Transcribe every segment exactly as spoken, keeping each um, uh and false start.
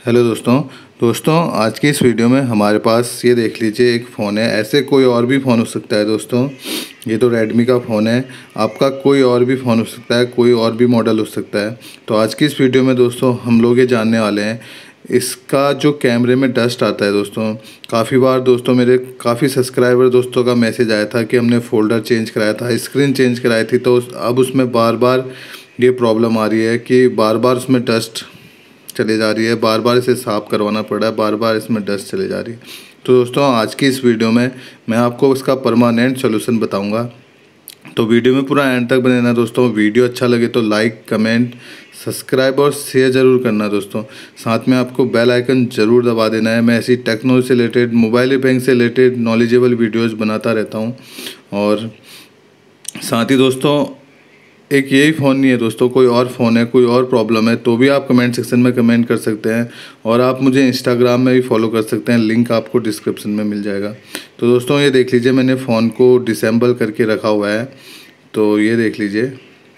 Hello दोस्तों दोस्तों आज की इस वीडियो में हमारे पास ये देख लीजिए एक फ़ोन है। ऐसे कोई और भी फ़ोन हो सकता है दोस्तों, ये तो रेडमी का फ़ोन है। आपका कोई और भी फ़ोन हो सकता है, कोई और भी मॉडल हो सकता है। तो आज की इस वीडियो में दोस्तों हम लोग ये जानने वाले हैं इसका जो कैमरे में डस्ट आता है दोस्तों। काफ़ी बार दोस्तों मेरे काफ़ी सब्सक्राइबर दोस्तों का मैसेज आया था कि हमने फ़ोल्डर चेंज कराया था, स्क्रीन चेंज कराई थी, तो अब उसमें बार बार ये प्रॉब्लम आ रही है कि बार बार उसमें डस्ट चले जा रही है, बार बार इसे साफ़ करवाना पड़ रहा है, बार बार इसमें डस्ट चले जा रही है। तो दोस्तों आज की इस वीडियो में मैं आपको उसका परमानेंट सोल्यूशन बताऊंगा, तो वीडियो में पूरा एंड तक बने रहना दोस्तों। वीडियो अच्छा लगे तो लाइक, कमेंट, सब्सक्राइब और शेयर ज़रूर करना दोस्तों। साथ में आपको बेल आइकन ज़रूर दबा देना है। मैं ऐसी टेक्नोलॉजी से रिलेटेड, मोबाइल रिपेयरिंग से रिलेटेड नॉलेजेबल वीडियोज़ बनाता रहता हूँ। और साथ ही दोस्तों एक यही फ़ोन नहीं है दोस्तों, कोई और फ़ोन है, कोई और प्रॉब्लम है तो भी आप कमेंट सेक्शन में कमेंट कर सकते हैं। और आप मुझे इंस्टाग्राम में भी फॉलो कर सकते हैं, लिंक आपको डिस्क्रिप्शन में मिल जाएगा। तो दोस्तों ये देख लीजिए, मैंने फ़ोन को डिसेंबल करके रखा हुआ है, तो ये देख लीजिए।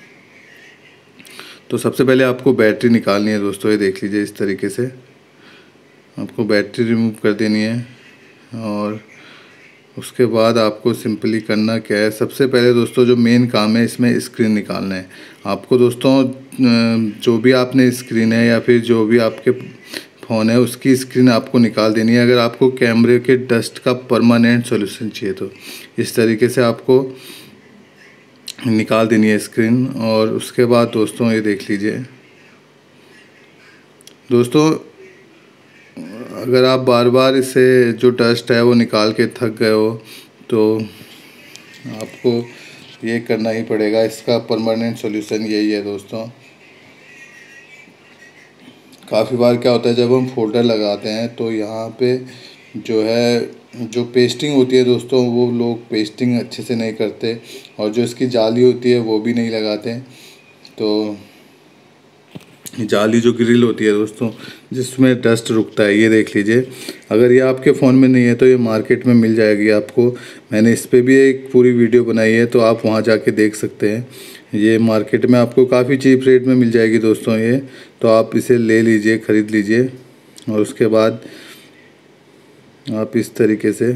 तो सबसे पहले आपको बैटरी निकालनी है दोस्तों। ये देख लीजिए, इस तरीके से आपको बैटरी रिमूव कर देनी है। और उसके बाद आपको सिंपली करना क्या है, सबसे पहले दोस्तों जो मेन काम है इसमें स्क्रीन निकालना है आपको दोस्तों। जो भी आपने स्क्रीन है या फिर जो भी आपके फ़ोन है उसकी स्क्रीन आपको निकाल देनी है। अगर आपको कैमरे के डस्ट का परमानेंट सॉल्यूशन चाहिए तो इस तरीके से आपको निकाल देनी है स्क्रीन। और उसके बाद दोस्तों ये देख लीजिए दोस्तों, अगर आप बार बार इसे जो डस्ट है वो निकाल के थक गए हो तो आपको ये करना ही पड़ेगा। इसका परमानेंट सॉल्यूशन यही है दोस्तों। काफ़ी बार क्या होता है, जब हम फोल्डर लगाते हैं तो यहाँ पे जो है जो पेस्टिंग होती है दोस्तों, वो लोग पेस्टिंग अच्छे से नहीं करते और जो इसकी जाली होती है वो भी नहीं लगाते। तो जाली जो ग्रिल होती है दोस्तों जिसमें डस्ट रुकता है, ये देख लीजिए। अगर ये आपके फ़ोन में नहीं है तो ये मार्केट में मिल जाएगी आपको। मैंने इस पे भी एक पूरी वीडियो बनाई है, तो आप वहाँ जाके देख सकते हैं। ये मार्केट में आपको काफ़ी चीप रेट में मिल जाएगी दोस्तों ये। तो आप इसे ले लीजिए, ख़रीद लीजिए। और उसके बाद आप इस तरीके से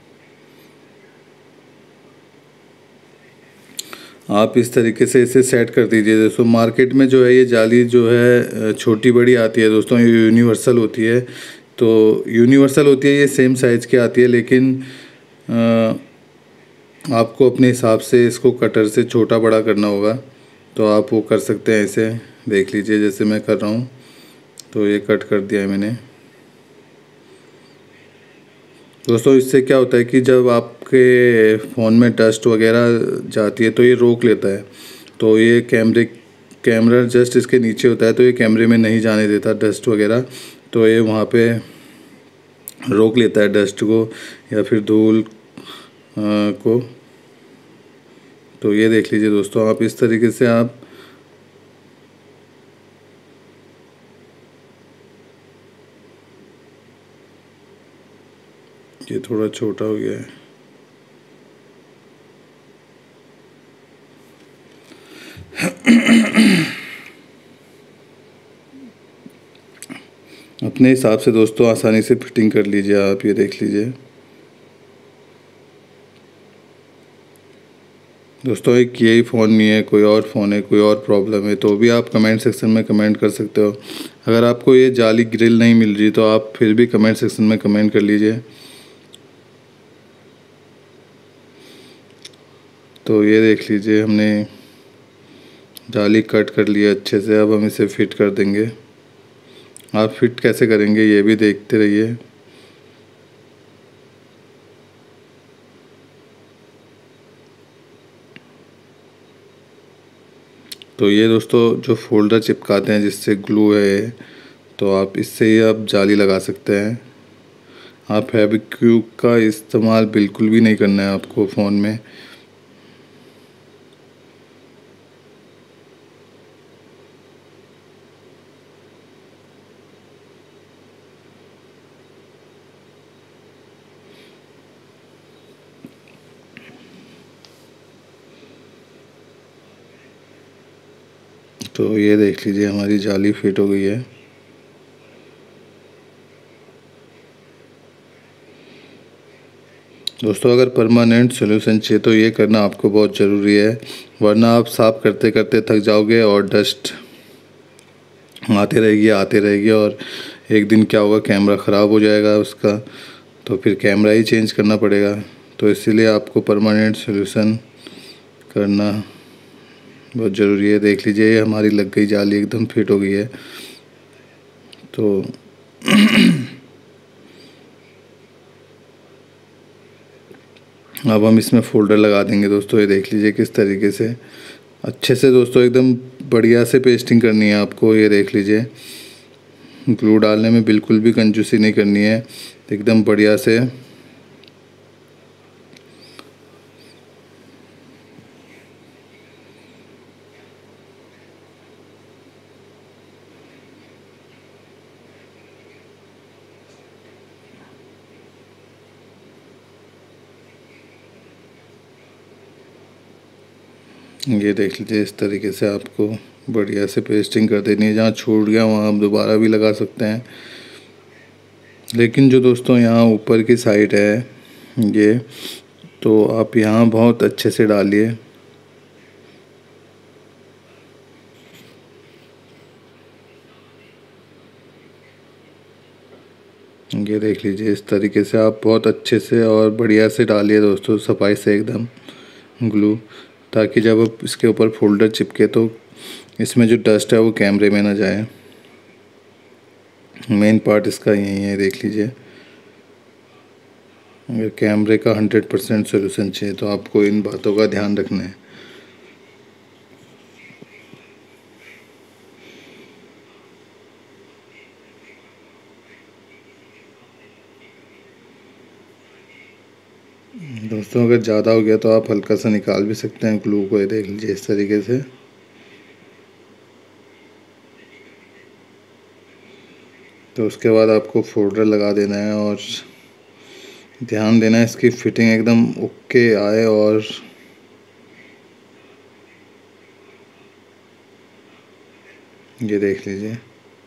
आप इस तरीके से इसे सेट कर दीजिए दोस्तों। मार्केट में जो है ये जाली जो है छोटी बड़ी आती है दोस्तों, ये यूनिवर्सल होती है। तो यूनिवर्सल होती है, ये सेम साइज़ की आती है, लेकिन आ, आपको अपने हिसाब से इसको कटर से छोटा बड़ा करना होगा। तो आप वो कर सकते हैं, इसे देख लीजिए जैसे मैं कर रहा हूँ। तो ये कट कर दिया है मैंने दोस्तों। इससे क्या होता है कि जब आपके फ़ोन में डस्ट वगैरह जाती है तो ये रोक लेता है। तो ये कैमरे कैमरा जस्ट इसके नीचे होता है, तो ये कैमरे में नहीं जाने देता डस्ट वगैरह। तो ये वहाँ पे रोक लेता है डस्ट को या फिर धूल को। तो ये देख लीजिए दोस्तों, आप इस तरीके से आप ये थोड़ा छोटा हो गया है। अपने हिसाब से दोस्तों आसानी से फिटिंग कर लीजिए आप। ये देख लीजिए दोस्तों, एक यही फ़ोन नहीं है, कोई और फ़ोन है, कोई और प्रॉब्लम है तो भी आप कमेंट सेक्शन में कमेंट कर सकते हो। अगर आपको ये जाली ग्रिल नहीं मिल रही तो आप फिर भी कमेंट सेक्शन में कमेंट कर लीजिए। तो ये देख लीजिए, हमने जाली कट कर लिया अच्छे से। अब हम इसे फिट कर देंगे। आप फिट कैसे करेंगे ये भी देखते रहिए। तो ये दोस्तों जो फोल्डर चिपकाते हैं जिससे ग्लू है, तो आप इससे ही आप जाली लगा सकते हैं। आप फेविक्विक का इस्तेमाल बिल्कुल भी नहीं करना है आपको फ़ोन में। तो ये देख लीजिए, हमारी जाली फिट हो गई है। दोस्तों अगर परमानेंट सोल्यूशन चाहिए तो ये करना आपको बहुत ज़रूरी है, वरना आप साफ़ करते करते थक जाओगे और डस्ट आते रहेगी आते रहेगी और एक दिन क्या होगा, कैमरा ख़राब हो जाएगा उसका, तो फिर कैमरा ही चेंज करना पड़ेगा। तो इसीलिए आपको परमानेंट सोल्यूशन करना बहुत ज़रूरी है। देख लीजिए हमारी लग गई जाली, एकदम फिट हो गई है। तो अब हम इसमें फ़ोल्डर लगा देंगे दोस्तों। ये देख लीजिए किस तरीके से अच्छे से दोस्तों एकदम बढ़िया से पेस्टिंग करनी है आपको। ये देख लीजिए ग्लू डालने में बिल्कुल भी कंजूसी नहीं करनी है, एकदम बढ़िया से। ये देख लीजिए इस तरीके से आपको बढ़िया से पेस्टिंग कर देनी है। जहाँ छूट गया वहाँ आप दोबारा भी लगा सकते हैं, लेकिन जो दोस्तों यहाँ ऊपर की साइड है ये, तो आप यहाँ बहुत अच्छे से डालिए। ये देख लीजिए इस तरीके से आप बहुत अच्छे से और बढ़िया से डालिए दोस्तों, सफाई से एकदम ग्लू, ताकि जब आप इसके ऊपर फोल्डर चिपके तो इसमें जो डस्ट है वो कैमरे में ना जाए। मेन पार्ट इसका यही है, देख लीजिए। अगर कैमरे का हंड्रेड परसेंट सोल्यूशन चाहिए तो आपको इन बातों का ध्यान रखना है। दोस्तों अगर ज़्यादा हो गया तो आप हल्का सा निकाल भी सकते हैं ग्लू को। ये देख लीजिए इस तरीके से। तो उसके बाद आपको फोल्डर लगा देना है और ध्यान देना है इसकी फिटिंग एकदम ओके आए। और ये देख लीजिए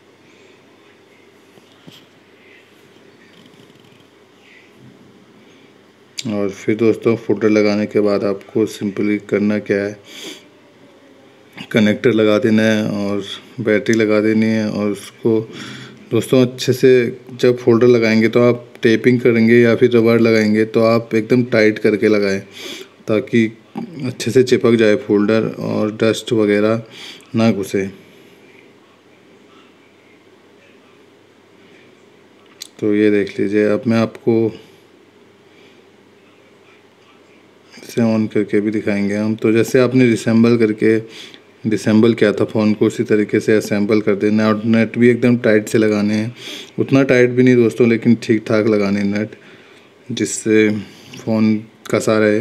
और फिर दोस्तों फोल्डर लगाने के बाद आपको सिंपली करना क्या है, कनेक्टर लगा देना है और बैटरी लगा देनी है। और उसको दोस्तों अच्छे से जब फोल्डर लगाएंगे तो आप टेपिंग करेंगे या फिर रबर लगाएंगे तो आप एकदम टाइट करके लगाएं, ताकि अच्छे से चिपक जाए फोल्डर और डस्ट वगैरह ना घुसे। तो ये देख लीजिए अब मैं आपको इसे ऑन करके भी दिखाएंगे हम। तो जैसे आपने डिसेंबल करके डिसेंबल किया था फ़ोन को, उसी तरीके से असेंबल कर देना है। और नट भी एकदम टाइट से लगाने हैं, उतना टाइट भी नहीं दोस्तों, लेकिन ठीक ठाक लगाने नट, जिससे फ़ोन कसा रहे।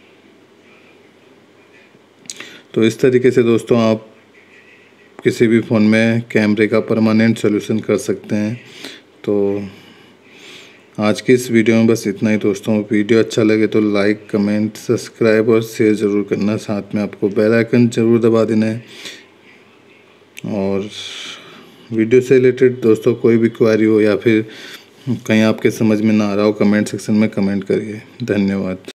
तो इस तरीके से दोस्तों आप किसी भी फ़ोन में कैमरे का परमानेंट सोल्यूशन कर सकते हैं। तो आज की इस वीडियो में बस इतना ही दोस्तों। वीडियो अच्छा लगे तो लाइक, कमेंट, सब्सक्राइब और शेयर ज़रूर करना। साथ में आपको बेल आइकन ज़रूर दबा देना है। और वीडियो से रिलेटेड दोस्तों कोई भी क्वेरी हो या फिर कहीं आपके समझ में ना आ रहा हो, कमेंट सेक्शन में कमेंट करिए। धन्यवाद।